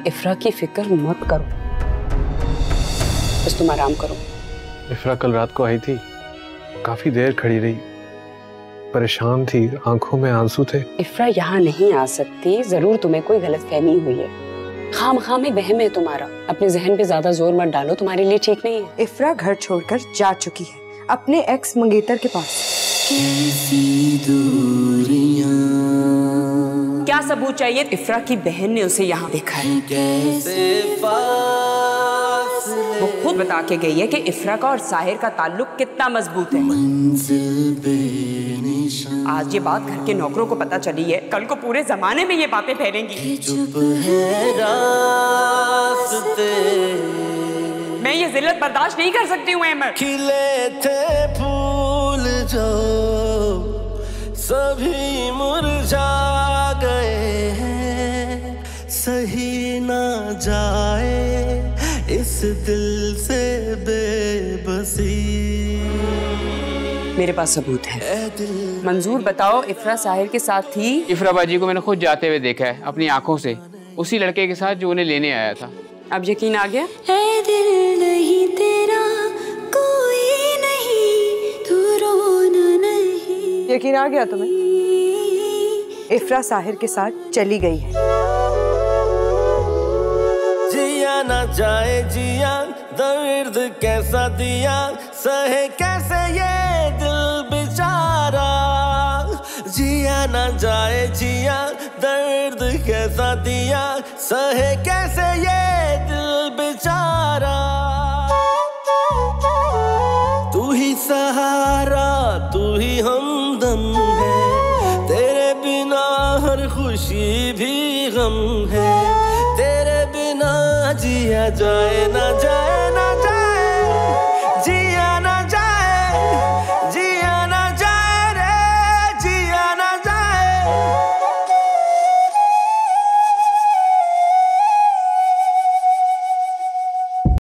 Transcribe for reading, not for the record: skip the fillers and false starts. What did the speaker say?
तुम इफ्रा की फिक्र मत करो, बस तुम आराम करो। इफ्रा कल रात को आई थी, काफी देर खड़ी रही, परेशान थी, आंखों में आंसू थे। इफ्रा यहाँ नहीं आ सकती, जरूर तुम्हें कोई गलतफहमी हुई है। खामखा में वहम है तुम्हारा, अपने जहन पे ज्यादा जोर मत डालो, तुम्हारे लिए ठीक नहीं है। इफ्रा घर छोड़कर जा चुकी है अपने एक्स मंगेतर के पास। कैसी दूरियां, क्या सबूत चाहिए? इफ्रा की बहन ने उसे यहाँ देखा है। कैसे वो खुद बता के गई है कि इफ्रा का और साहिर का ताल्लुक कितना मजबूत है। मंजिल बेनिशान, आज ये बात घर के नौकरों को पता चली है, कल को पूरे जमाने में ये बातें फैलेंगी। चुप है रास्ते, मैं ये जिल्लत बर्दाश्त नहीं कर सकती हूँ अहमद। खिले थे फूल जो सभी मुरझा गए हैं, सही ना जाए इस दिल से बेबसी। मेरे पास सबूत है। मंजूर बताओ, इफ्रा साहिर के साथ थी? इफ्रा बाजी को मैंने खुद जाते हुए देखा है अपनी आंखों से, उसी लड़के के साथ जो उन्हें लेने आया था। अब यकीन आ गया? ऐ दिल नहीं तेरा कोई नहीं, तू रोना नहीं। यकीन आ गया तुम्हें? इफ्रा साहिर के साथ चली गई है। जिया ना जाए जिया, दर्द कैसा दिया, सहे कैसे ये दिल बेचारा। जिया ना जाए जिया, दर्द कैसा दिया, सहे कैसे ये दिल बेचारा। तू ही सहारा, तू ही हमदम है, तेरे बिना हर खुशी भी गम है, तेरे बिना जिया जाए ना जाए।